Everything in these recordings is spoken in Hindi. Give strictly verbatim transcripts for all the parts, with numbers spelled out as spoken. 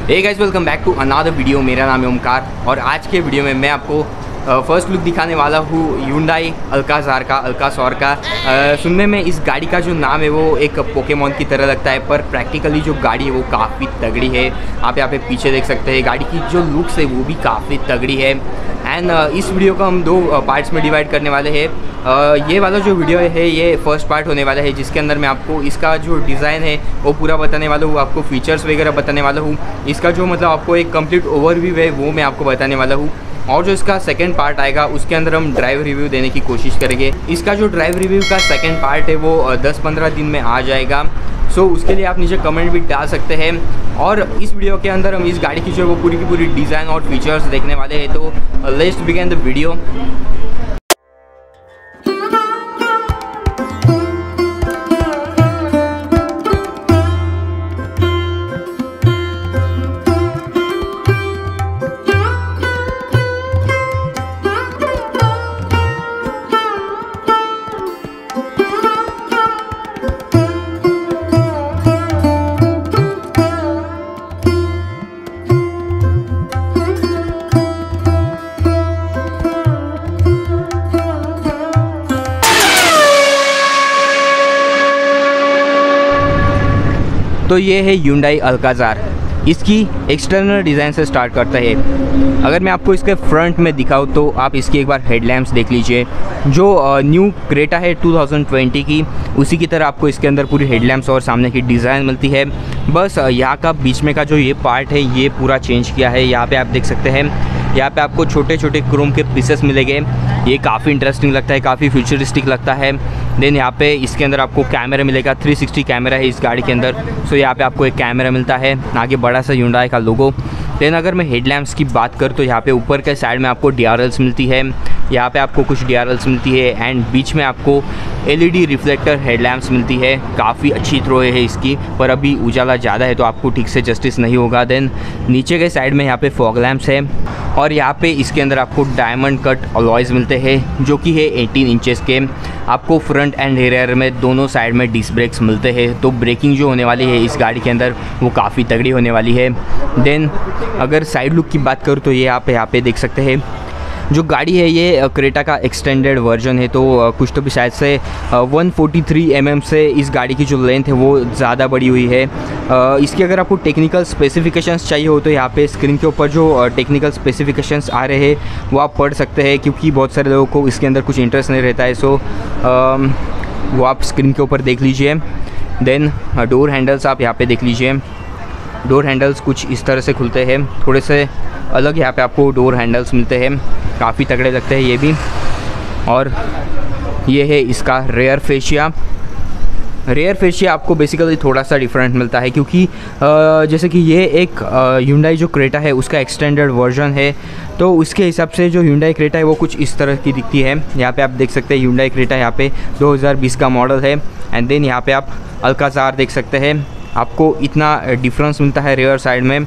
Hey guys, welcome back to another video. मेरा नाम है ओमकार और आज के वीडियो में मैं आपको फर्स्ट लुक दिखाने वाला हूँ Hyundai अल्काज़ार का अल्कासौर का। आ, सुनने में इस गाड़ी का जो नाम है वो एक पोकेमॉन की तरह लगता है, पर प्रैक्टिकली जो गाड़ी है वो काफ़ी तगड़ी है। आप यहाँ पे पीछे देख सकते हैं, गाड़ी की जो लुक्स है वो भी काफ़ी तगड़ी है। एंड इस वीडियो को हम दो पार्ट्स में डिवाइड करने वाले हैं। ये वाला जो वीडियो है ये फर्स्ट पार्ट होने वाला है, जिसके अंदर मैं आपको इसका जो डिज़ाइन है वो पूरा बताने वाला हूँ, आपको फीचर्स वगैरह बताने वाला हूँ, इसका जो मतलब आपको एक कंप्लीट ओवरव्यू है वो मैं आपको बताने वाला हूँ। और जो इसका सेकंड पार्ट आएगा उसके अंदर हम ड्राइव रिव्यू देने की कोशिश करेंगे। इसका जो ड्राइव रिव्यू का सेकंड पार्ट है वो दस पंद्रह दिन में आ जाएगा। सो so, उसके लिए आप नीचे कमेंट भी डाल सकते हैं। और इस वीडियो के अंदर हम इस गाड़ी की जो वो पूरी की पूरी डिज़ाइन और फीचर्स देखने वाले हैं। तो लेट्स बिगिन द वीडियो। तो ये है Hyundai अल्काज़ार। इसकी एक्सटर्नल डिज़ाइन से स्टार्ट करता है। अगर मैं आपको इसके फ्रंट में दिखाऊँ तो आप इसकी एक बार हेडलैम्प्स देख लीजिए। जो न्यू क्रेटा है टू थाउजेंड ट्वेंटी की, उसी की तरह आपको इसके अंदर पूरी हेडलैम्प्स और सामने की डिज़ाइन मिलती है। बस यहाँ का बीच में का जो ये पार्ट है ये पूरा चेंज किया है। यहाँ पे आप देख सकते हैं, यहाँ पे आपको छोटे छोटे क्रोम के पीसेस मिलेंगे। ये काफ़ी इंटरेस्टिंग लगता है, काफ़ी फ्यूचरिस्टिक लगता है। देन यहाँ पे इसके अंदर आपको कैमरा मिलेगा, थ्री सिक्सटी कैमरा है इस गाड़ी के अंदर। सो यहाँ पे आपको एक कैमरा मिलता है, आगे बड़ा सा Hyundai का लोगो। देन अगर मैं हेडलैम्प्स की बात करूँ तो यहाँ पे ऊपर के साइड में आपको डी आर एल्स मिलती है। यहाँ पे आपको कुछ डी आर एल्स मिलती है एंड बीच में आपको L E D reflector headlamps मिलती है। काफ़ी अच्छी थ्रो है इसकी, पर अभी उजाला ज़्यादा है तो आपको ठीक से जस्टिस नहीं होगा। देन नीचे के साइड में यहाँ पे फॉग लैम्प्स है और यहाँ पे इसके अंदर आपको डायमंड कट अलॉयज़ मिलते हैं जो कि है एटीन इंचेस के। आपको फ्रंट एंड रियर में दोनों साइड में डिस्क ब्रेक्स मिलते हैं, तो ब्रेकिंग जो होने वाली है इस गाड़ी के अंदर वो काफ़ी तगड़ी होने वाली है। देन अगर साइड लुक की बात करूँ तो ये आप यहाँ पे देख सकते हैं, जो गाड़ी है ये क्रेटा का एक्सटेंडेड वर्जन है, तो कुछ तो भी शायद से one forty three M M से इस गाड़ी की जो लेंथ है वो ज़्यादा बड़ी हुई है। इसकी अगर आपको टेक्निकल स्पेसिफिकेशंस चाहिए हो तो यहाँ पे स्क्रीन के ऊपर जो टेक्निकल स्पेसिफिकेशंस आ रहे हैं वो आप पढ़ सकते हैं, क्योंकि बहुत सारे लोगों को इसके अंदर कुछ इंटरेस्ट नहीं रहता है। सो वो आप स्क्रीन के ऊपर देख लीजिए। देन डोर हैंडल्स आप यहाँ पे देख लीजिए। डोर हैंडल्स कुछ इस तरह से खुलते हैं, थोड़े से अलग यहाँ पे आपको डोर हैंडल्स मिलते हैं, काफ़ी तगड़े लगते हैं ये भी। और ये है इसका रेयर फेशिया। रेयर फेशिया आपको बेसिकली थोड़ा सा डिफरेंट मिलता है, क्योंकि जैसे कि ये एक Hyundai जो क्रेटा है उसका एक्सटेंडेड वर्जन है, तो उसके हिसाब से जो Hyundai क्रेटा है वो कुछ इस तरह की दिखती है। यहाँ पे आप देख सकते हैं Hyundai क्रेटा यहाँ पे दो हज़ार बीस का मॉडल है। एंड देन यहाँ पे आप अल्काज़ार देख सकते हैं, आपको इतना डिफरेंस मिलता है रेयर साइड में।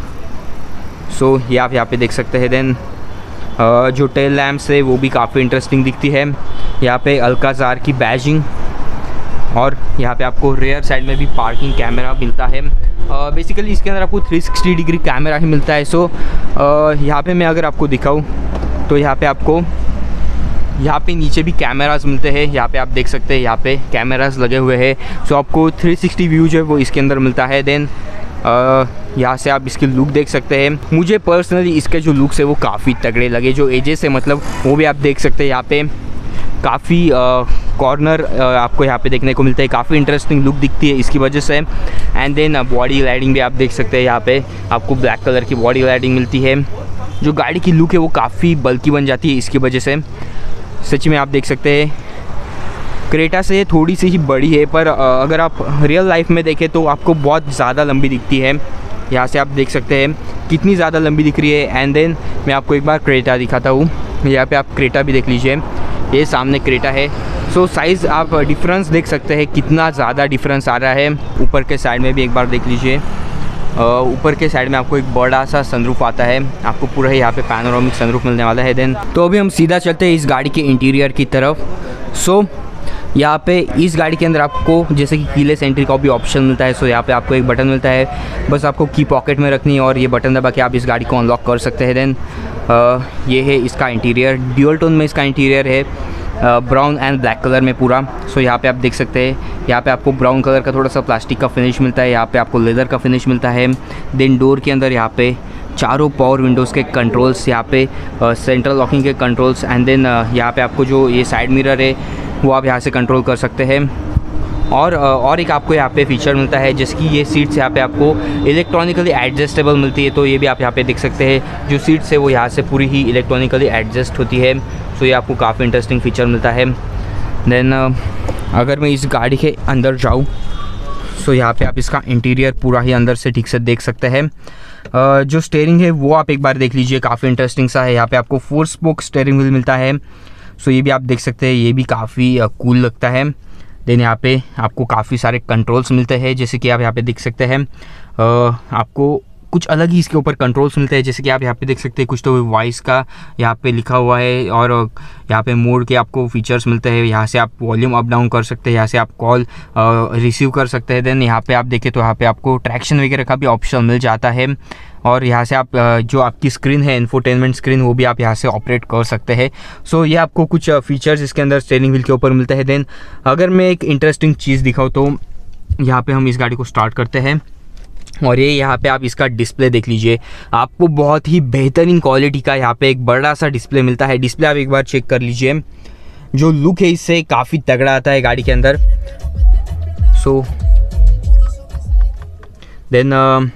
सो ये आप यहाँ पे देख सकते हैं। देन Uh, जो टेल लैम्प्स है वो भी काफ़ी इंटरेस्टिंग दिखती है। यहाँ पे अल्काज़ार की बैजिंग, और यहाँ पे आपको रेयर साइड में भी पार्किंग कैमरा मिलता है। बेसिकली uh, इसके अंदर आपको थ्री सिक्सटी डिग्री कैमरा ही मिलता है। सो uh, यहाँ पे मैं अगर आपको दिखाऊँ तो यहाँ पे आपको यहाँ पे नीचे भी कैमरास मिलते हैं। यहाँ पे आप देख सकते हैं, यहाँ पे कैमरास लगे हुए हैं। सो आपको थ्री सिक्सटी व्यू जो है वो इसके अंदर मिलता है। देन यहाँ से आप इसकी लुक देख सकते हैं। मुझे पर्सनली इसके जो लुक्स है वो काफ़ी तगड़े लगे, जो एजेस है मतलब वो भी आप देख सकते हैं। यहाँ पे काफ़ी कॉर्नर आपको यहाँ पे देखने को मिलता है, काफ़ी इंटरेस्टिंग लुक दिखती है इसकी वजह से। एंड देन बॉडी लाइटिंग भी आप देख सकते हैं, यहाँ पे आपको ब्लैक कलर की बॉडी लाइटिंग मिलती है। जो गाड़ी की लुक है वो काफ़ी बल्कि बन जाती है इसकी वजह से। सच में आप देख सकते हैं क्रेटा से थोड़ी सी ही बड़ी है, पर अगर आप रियल लाइफ में देखें तो आपको बहुत ज़्यादा लंबी दिखती है। यहाँ से आप देख सकते हैं कितनी ज़्यादा लंबी दिख रही है। एंड देन मैं आपको एक बार क्रेटा दिखाता हूँ। यहाँ पे आप क्रेटा भी देख लीजिए, ये सामने क्रेटा है। सो साइज़ आप डिफरेंस देख सकते हैं, कितना ज़्यादा डिफरेंस आ रहा है। ऊपर के साइड में भी एक बार देख लीजिए, ऊपर के साइड में आपको एक बड़ा सा सनरूफ आता है, आपको पूरा यहाँ पे पैनोरामिक सनरूफ मिलने वाला है। देन तो अभी हम सीधा चलते हैं इस गाड़ी के इंटीरियर की तरफ। सो यहाँ पे इस गाड़ी के अंदर आपको जैसे कि कीलेस एंट्री का भी ऑप्शन मिलता है। सो यहाँ पे आपको एक बटन मिलता है, बस आपको की पॉकेट में रखनी है और ये बटन दबा के आप इस गाड़ी को अनलॉक कर सकते हैं। देन ये है इसका इंटीरियर, ड्यूअल टोन में इसका इंटीरियर है, ब्राउन एंड ब्लैक कलर में पूरा। सो यहाँ पे आप देख सकते हैं, यहाँ पे आपको ब्राउन कलर का थोड़ा सा प्लास्टिक का फिनिश मिलता है, यहाँ पे आपको लेदर का फिनिश मिलता है। देन डोर के अंदर यहाँ पे चारों पावर विंडोज़ के कंट्रोल्स, यहाँ पे सेंट्रल लॉकिंग के कंट्रोल्स, एंड देन यहाँ पे आपको जो ये साइड मिरर है वो आप यहाँ से कंट्रोल कर सकते हैं। और और एक आपको यहाँ पे फीचर मिलता है जिसकी ये सीट्स यहाँ पे आपको इलेक्ट्रॉनिकली एडजस्टेबल मिलती है। तो ये भी आप यहाँ पे देख सकते हैं, जो सीट्स है वो यहाँ से पूरी ही इलेक्ट्रॉनिकली एडजस्ट होती है। सो ये आपको काफ़ी इंटरेस्टिंग फीचर मिलता है। देन अगर मैं इस गाड़ी के अंदर जाऊँ, सो यहाँ पे आप इसका इंटीरियर पूरा ही अंदर से ठीक से देख सकते हैं। uh, जो स्टेयरिंग है वो आप एक बार देख लीजिए, काफ़ी इंटरेस्टिंग सा है। यहाँ पे आपको फोर स्पोक स्टेयरिंग व्हील मिलता है। सो ये भी आप देख सकते हैं, ये भी काफ़ी कूल uh, लगता है। देन यहाँ पे आपको काफ़ी सारे कंट्रोल्स मिलते हैं, जैसे कि आप यहाँ पे देख सकते हैं। uh, आपको कुछ अलग ही इसके ऊपर कंट्रोल्स मिलते हैं, जैसे कि आप यहाँ पे देख सकते हैं, कुछ तो वॉइस का यहाँ पे लिखा हुआ है, और यहाँ पे मोड के आपको फीचर्स मिलते हैं। यहाँ से आप वॉल्यूम अप डाउन कर सकते हैं, यहाँ से आप कॉल रिसीव कर सकते हैं। देन यहाँ पे आप देखें तो यहाँ पे आपको ट्रैक्शन वगैरह का भी ऑप्शन मिल जाता है, और यहाँ से आप जो आपकी स्क्रीन है इंफोटेनमेंट स्क्रीन, वो भी आप यहाँ से ऑपरेट कर सकते हैं। सो ये आपको कुछ फीचर्स इसके अंदर स्टीयरिंग व्हील के ऊपर मिलते हैं। देन अगर मैं एक इंटरेस्टिंग चीज़ दिखाऊँ तो यहाँ पे हम इस गाड़ी को स्टार्ट करते हैं, और ये यहाँ पे आप इसका डिस्प्ले देख लीजिए, आपको बहुत ही बेहतरीन क्वालिटी का यहाँ पे एक बड़ा सा डिस्प्ले मिलता है। डिस्प्ले आप एक बार चेक कर लीजिए, जो लुक है इससे काफ़ी तगड़ा आता है गाड़ी के अंदर। सो देन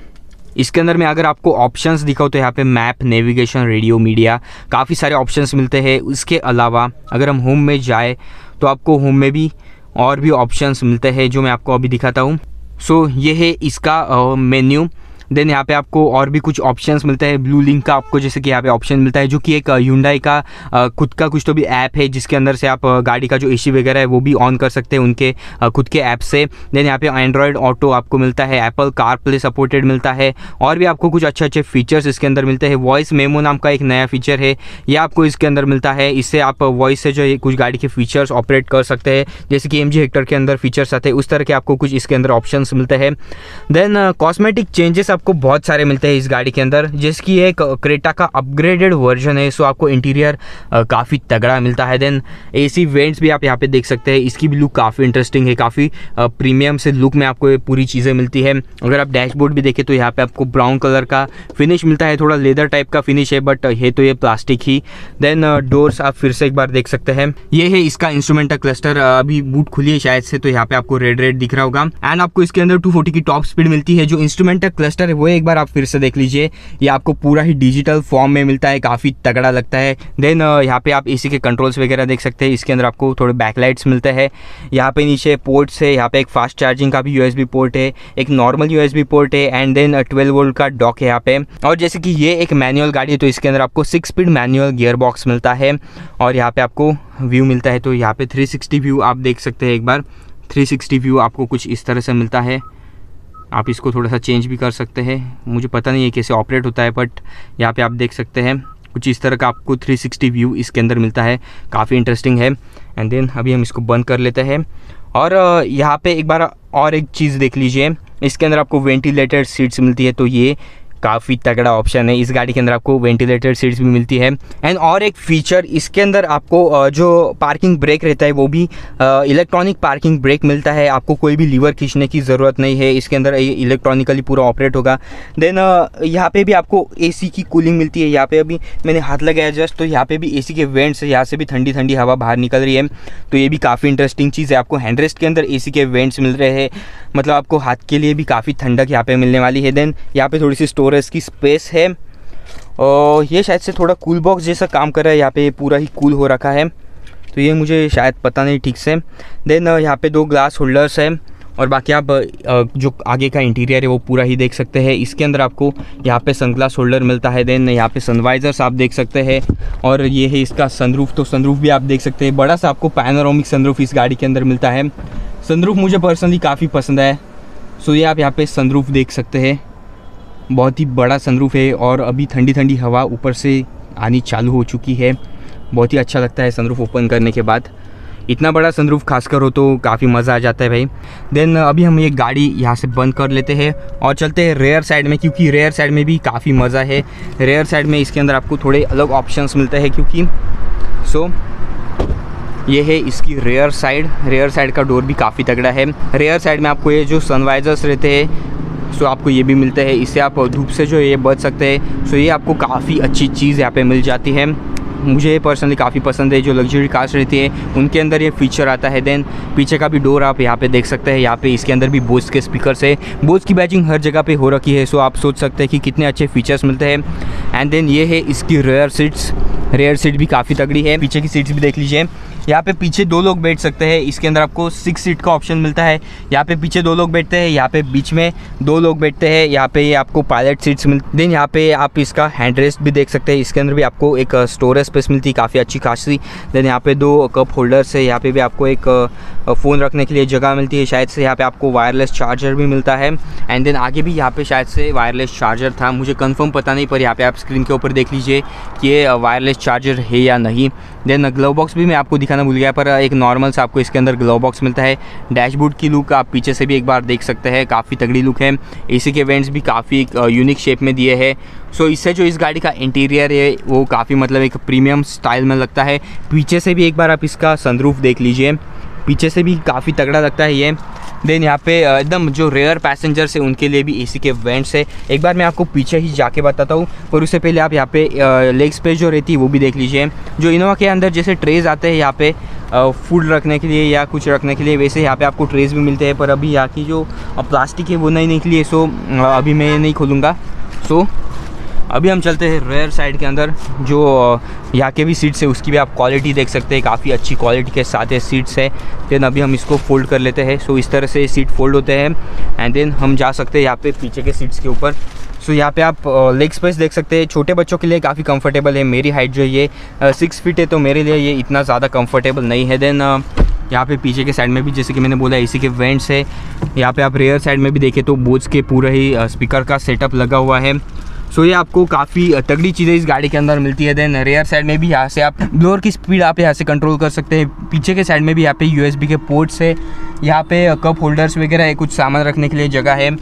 इसके अंदर में अगर आपको ऑप्शंस दिखाओ तो यहाँ पे मैप, नेविगेशन, रेडियो, मीडिया, काफ़ी सारे ऑप्शंस मिलते हैं। उसके अलावा अगर हम होम में जाए तो आपको होम में भी और भी ऑप्शंस मिलते हैं, जो मैं आपको अभी दिखाता हूँ। सो so, ये है इसका मेन्यू। देन यहाँ पे आपको और भी कुछ ऑप्शंस मिलते हैं। ब्लू लिंक का आपको जैसे कि यहाँ पे ऑप्शन मिलता है, जो कि एक Hyundai का खुद का कुछ तो भी ऐप है, जिसके अंदर से आप गाड़ी का जो एसी वगैरह है वो भी ऑन कर सकते हैं उनके खुद के ऐप से। देन यहाँ पे एंड्रॉयड ऑटो आपको मिलता है, एप्पल कार प्ले सपोर्टेड मिलता है, और भी आपको कुछ अच्छे अच्छे फीचर्स इसके अंदर मिलते हैं। वॉइस मेमो नाम का एक नया फीचर है, यह आपको इसके अंदर मिलता है। इससे आप वॉइस से जो कुछ गाड़ी के फीचर्स ऑपरेट कर सकते हैं, जैसे कि एम जी हेक्टर के अंदर फीचर्स आते हैं, उस तरह के आपको कुछ इसके अंदर ऑप्शन मिलते हैं। देन कॉस्मेटिक चेंजेस आपको बहुत सारे मिलते हैं इस गाड़ी के अंदर, जिसकी एक क्रेटा का अपग्रेडेड वर्जन है। सो आपको इंटीरियर काफ़ी तगड़ा मिलता है। देन एसी वेंट्स भी आप यहाँ पे देख सकते हैं, इसकी भी लुक काफ़ी इंटरेस्टिंग है, काफ़ी प्रीमियम से लुक में आपको ये पूरी चीज़ें मिलती है। अगर आप डैशबोर्ड भी देखें तो यहाँ पे आपको ब्राउन कलर का फिनिश मिलता है, थोड़ा लेदर टाइप का फिनिश है, बट है तो ये प्लास्टिक ही। देन डोर्स आप फिर से एक बार देख सकते हैं, ये है इसका इंस्ट्रूमेंटल क्लस्टर। अभी बूट खुली है शायद से, तो यहाँ पे आपको रेड रेड दिख रहा होगा। एंड आपको इसके अंदर टू फोर्टी की टॉप स्पीड मिलती है। जो इंस्ट्रूमेंटल क्लस्टर है वो एक बार आप फिर से देख लीजिए, ये आपको पूरा ही डिजिटल फॉर्म में मिलता है, काफ़ी तगड़ा लगता है। देन यहाँ पे आप एसी के कंट्रोल्स वगैरह देख सकते हैं, इसके अंदर आपको थोड़े बैकलाइट्स मिलते हैं। यहाँ पे नीचे पोर्ट्स है, यहाँ पे एक फास्ट चार्जिंग का भी यूएसबी पोर्ट है, एक नॉर्मल यूएसबी पोर्ट है, एंड देन ट्वेल्व वोल्ट का डॉक है यहाँ पे। और जैसे कि ये एक मैनुअल गाड़ी है, तो इसके अंदर आपको six speed manual gear box मिलता है, और यहाँ पे आपको व्यू मिलता है। तो यहाँ पे थ्री सिक्सटी व्यू आप देख सकते हैं, एक बार थ्री सिक्सटी व्यू आपको कुछ इस तरह से मिलता है। आप इसको थोड़ा सा चेंज भी कर सकते हैं, मुझे पता नहीं है कैसे ऑपरेट होता है, बट यहाँ पे आप देख सकते हैं कुछ इस तरह का आपको थ्री सिक्सटी व्यू इसके अंदर मिलता है, काफ़ी इंटरेस्टिंग है। एंड देन अभी हम इसको बंद कर लेते हैं, और यहाँ पे एक बार और एक चीज़ देख लीजिए, इसके अंदर आपको वेंटिलेटेड सीट्स मिलती है। तो ये काफ़ी तगड़ा ऑप्शन है, इस गाड़ी के अंदर आपको वेंटिलेटेड सीट्स भी मिलती है। एंड और एक फीचर, इसके अंदर आपको जो पार्किंग ब्रेक रहता है वो भी इलेक्ट्रॉनिक पार्किंग ब्रेक मिलता है, आपको कोई भी लीवर खींचने की ज़रूरत नहीं है, इसके अंदर इलेक्ट्रॉनिकली पूरा ऑपरेट होगा। देन यहाँ पे भी आपको एसी की कूलिंग मिलती है। यहाँ पे अभी मैंने हाथ लगाया जस्ट, तो यहाँ पे भी एसी के वेंट्स है, यहाँ से भी ठंडी ठंडी हवा बाहर निकल रही है, तो ये भी काफ़ी इंटरेस्टिंग चीज़ है। आपको हैंडरेस्ट के अंदर एसी के वेंट्स मिल रहे हैं, मतलब आपको हाथ के लिए भी काफ़ी ठंडक यहाँ पे मिलने वाली है। देन यहाँ पे थोड़ी सी स्टोरेज की स्पेस है, और ये शायद से थोड़ा कूल बॉक्स जैसा काम कर रहा है, यहाँ पे पूरा ही कूल हो रखा है, तो ये मुझे शायद पता नहीं ठीक से। देन यहाँ पे दो ग्लास होल्डर्स हैं, और बाकी आप जो आगे का इंटीरियर है वो पूरा ही देख सकते हैं। इसके अंदर आपको यहाँ पे सनग्लास होल्डर मिलता है। देन यहाँ पे सनवाइजर्स आप देख सकते हैं, और ये है इसका सनरूफ, तो सनरूफ भी आप देख सकते हैं, बड़ा सा आपको पैनोरामिक सनरूफ इस गाड़ी के अंदर मिलता है। सनरूफ मुझे पर्सनली काफ़ी पसंद है, सो ये आप यहाँ पे सनरूफ देख सकते हैं, बहुत ही बड़ा सनरूफ है, और अभी ठंडी ठंडी हवा ऊपर से आनी चालू हो चुकी है, बहुत ही अच्छा लगता है सनरूफ ओपन करने के बाद। इतना बड़ा सनरूफ खासकर हो तो काफ़ी मज़ा आ जाता है भाई। देन अभी हम ये गाड़ी यहाँ से बंद कर लेते हैं और चलते हैं रेयर साइड में, क्योंकि रेयर साइड में भी काफ़ी मज़ा है। रेयर साइड में इसके अंदर आपको थोड़े अलग ऑप्शंस मिलते हैं, क्योंकि सो ये है इसकी रेयर साइड। रेयर साइड का डोर भी काफ़ी तगड़ा है। रेयर साइड में आपको ये जो सनवाइजर्स रहते हैं सो आपको ये भी मिलता है, इससे आप धूप से जो ये बच सकते हैं। सो ये आपको काफ़ी अच्छी चीज़ यहाँ पे मिल जाती है। मुझे पर्सनली काफ़ी पसंद है। जो लग्जरी कार्स रहती है उनके अंदर ये फीचर आता है। देन पीछे का भी डोर आप यहाँ पे देख सकते हैं। यहाँ पे इसके अंदर भी बोस के स्पीकर्स है। बोस की बैजिंग हर जगह पे हो रखी है, सो आप सोच सकते हैं कि कितने अच्छे फीचर्स मिलते हैं। एंड देन ये है इसकी रेयर सीट्स। रेयर सीट भी काफ़ी तगड़ी है। पीछे की सीट्स भी देख लीजिए। यहाँ पे पीछे दो लोग बैठ सकते हैं। इसके अंदर आपको सिक्स सीट का ऑप्शन मिलता है। यहाँ पे पीछे दो लोग बैठते हैं, यहाँ पे बीच में दो लोग बैठते हैं। यहाँ पे ये आपको पायलट सीट्स मिलती। देन यहाँ पे आप इसका हैंड रेस्ट भी देख सकते हैं। इसके अंदर भी आपको एक स्टोरेज स्पेस मिलती है काफ़ी अच्छी खासी। देन यहाँ पे दो कप होल्डर्स है। यहाँ पे भी आपको एक फ़ोन रखने के लिए जगह मिलती है शायद से। यहाँ पे आपको वायरलेस चार्जर भी मिलता है। एंड देन आगे भी यहाँ पे शायद से वायरलेस चार्जर था, मुझे कंफर्म पता नहीं, पर यहाँ पे आप स्क्रीन के ऊपर देख लीजिए कि ये वायरलेस चार्जर है या नहीं। देन ग्लव बॉक्स भी मैं आपको दिखाना भूल गया, पर एक नॉर्मल सा आपको इसके अंदर ग्लव बॉक्स मिलता है। डैशबोर्ड की लुक आप पीछे से भी एक बार देख सकते हैं, काफ़ी तगड़ी लुक है। एसी के वेंट्स भी काफ़ी यूनिक शेप में दिए हैं। सो इससे जो इस गाड़ी का इंटीरियर है वो काफ़ी मतलब एक प्रीमियम स्टाइल में लगता है। पीछे से भी एक बार आप इसका सनरूफ देख लीजिए, पीछे से भी काफ़ी तगड़ा लगता है ये। देन यहाँ पे एकदम जो रेयर पैसेंजर्स है उनके लिए भी एसी के वेंट्स है। एक बार मैं आपको पीछे ही जाके बताता हूँ, पर उससे पहले आप यहाँ पे लेग स्पेस जो रहती है वो भी देख लीजिए। जो इनोवा के अंदर जैसे ट्रेज आते हैं यहाँ पे फूड रखने के लिए या कुछ रखने के लिए, वैसे यहाँ पे आपको ट्रेज भी मिलते हैं। पर अभी यहाँ की जो प्लास्टिक है वो नहीं निकली है, सो अभी मैं नहीं खोलूँगा। सो अभी हम चलते हैं रेयर साइड के अंदर। जो यहाँ के भी सीट्स है उसकी भी आप क्वालिटी देख सकते हैं, काफ़ी अच्छी क्वालिटी के साथ ये सीट्स है। देन अभी हम इसको फोल्ड कर लेते हैं। सो इस तरह से सीट फोल्ड होते हैं। एंड देन हम जा सकते हैं यहाँ पे पीछे के सीट्स के ऊपर। सो यहाँ पे आप लेग स्पेस देख सकते हैं। छोटे बच्चों के लिए काफ़ी कंफर्टेबल है। मेरी हाइट जो है ये सिक्स फीट है, तो मेरे लिए ये इतना ज़्यादा कंफर्टेबल नहीं है। देन यहाँ पे पीछे के साइड में भी जैसे कि मैंने बोला एसी के वेंट्स है। यहाँ पे आप रेयर साइड में भी देखें तो बोस के पूरा ही स्पीकर का सेटअप लगा हुआ है। सो so, ये आपको काफ़ी तगड़ी चीज़ें इस गाड़ी के अंदर मिलती है। देन रेयर साइड में भी यहाँ से आप ब्लोअर की स्पीड आप यहाँ से कंट्रोल कर सकते हैं। पीछे के साइड में भी यहाँ पे यूएसबी के पोर्ट्स है। यहाँ पे कप होल्डर्स वगैरह है, कुछ सामान रखने के लिए जगह है।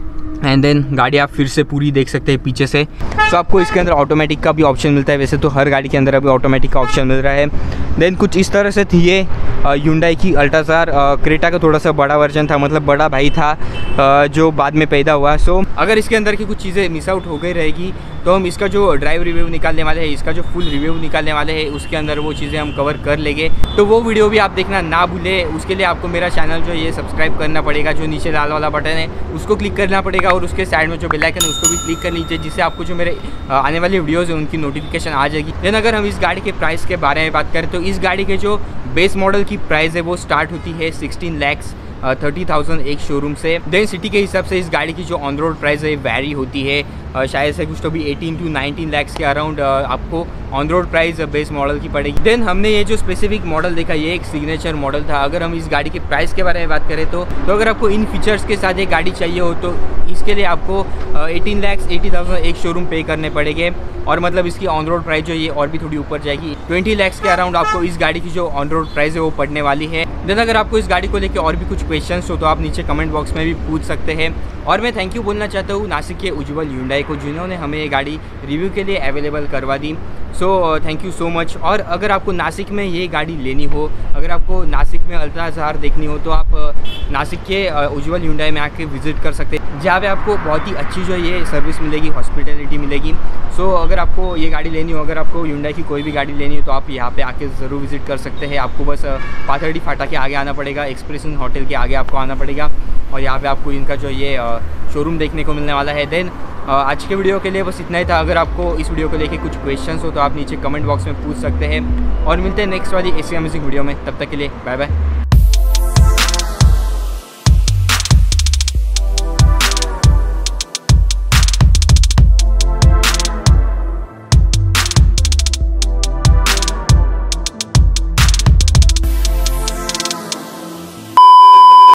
एंड देन गाड़ी आप फिर से पूरी देख सकते हैं पीछे से। सो so, आपको इसके अंदर ऑटोमेटिक का भी ऑप्शन मिलता है। वैसे तो हर गाड़ी के अंदर अभी ऑटोमेटिक का ऑप्शन मिल रहा है। देन कुछ इस तरह से थी ये ह्युंडई की अल्टाजार। क्रेटा का थोड़ा सा बड़ा वर्जन था, मतलब बड़ा भाई था जो बाद में पैदा हुआ। सो so, अगर इसके अंदर की कुछ चीज़ें मिस आउट हो गई रहेगी तो हम इसका जो ड्राइव रिव्यू निकालने वाले हैं, इसका जो फुल रिव्यू निकालने वाले हैं, उसके अंदर वो चीज़ें हम कवर कर लेंगे। तो वो वीडियो भी आप देखना ना भूले। उसके लिए आपको मेरा चैनल जो ये सब्सक्राइब करना पड़ेगा। जो नीचे लाल वाला बटन है उसको क्लिक करना पड़ेगा और उसके साइड में जो बेल आइकन है उसको भी क्लिक कर लीजिए, जिससे आपको जो मेरे आने वाले वीडियोस हैं उनकी नोटिफिकेशन आ जाएगी। देन अगर हम इस गाड़ी के प्राइस के बारे में बात करें तो इस गाड़ी के जो बेस मॉडल की प्राइस है वो स्टार्ट होती है sixteen lakhs thirty thousand ex showroom से। देन सिटी के हिसाब से इस गाड़ी की जो ऑन रोड प्राइस है वैरी होती है। uh, शायद से कुछ तो भी एटीन टू नाइनटीन लैक्स के अराउंड uh, आपको on road price base model की पड़ेगी। देन हमने ये जो स्पेसिफिक मॉडल देखा ये एक सिग्नेचर मॉडल था। अगर हम इस गाड़ी के प्राइस के बारे में बात करें तो तो अगर आपको इन फीचर्स के साथ एक गाड़ी चाहिए हो तो इसके लिए आपको eighteen lakhs eighty thousand ex showroom पे करने पड़ेंगे। और मतलब इसकी ऑन रोड प्राइस जो ये और भी थोड़ी ऊपर जाएगी, ट्वेंटी लैक्स के अराउंड आपको इस गाड़ी की जो ऑन रोड प्राइस है वो पड़ने वाली है। देन अगर आपको इस गाड़ी को लेकर और भी कुछ क्वेश्चंस हो तो आप नीचे कमेंट बॉक्स में भी पूछ सकते हैं। और मैं थैंक यू बोलना चाहता हूँ नासिक के उज्जवल ह्युंडई को, जिन्होंने हमें ये गाड़ी रिव्यू के लिए अवेलेबल करवा दी। So thank you so much. और अगर आपको नासिक में ये गाड़ी लेनी हो, अगर आपको नासिक में अल्ट्राजार देखनी हो तो आप नासिक के उज्जवल ह्युंडई में आके विजिट कर सकते हैं, जहाँ पे आपको बहुत ही अच्छी जो ये सर्विस मिलेगी, हॉस्पिटैलिटी मिलेगी। सो so, अगर आपको ये गाड़ी लेनी हो, अगर आपको ह्युंडई की कोई भी गाड़ी लेनी हो तो आप यहाँ पे आके ज़रूर विजिट कर सकते हैं। आपको बस पाथर्डी फाटा के आगे आना पड़ेगा, एक्सप्रेशन होटल के आगे आपको आना पड़ेगा और यहाँ पे आपको इनका जो ये शोरूम देखने को मिलने वाला है। देन आज के वीडियो के लिए बस इतना ही था। अगर आपको इस वीडियो को लेके कुछ क्वेश्चंस हो तो आप नीचे कमेंट बॉक्स में पूछ सकते हैं और मिलते हैं नेक्स्ट वाली ऐसी अमेजिंग वीडियो में। तब तक के लिए बाय बाय।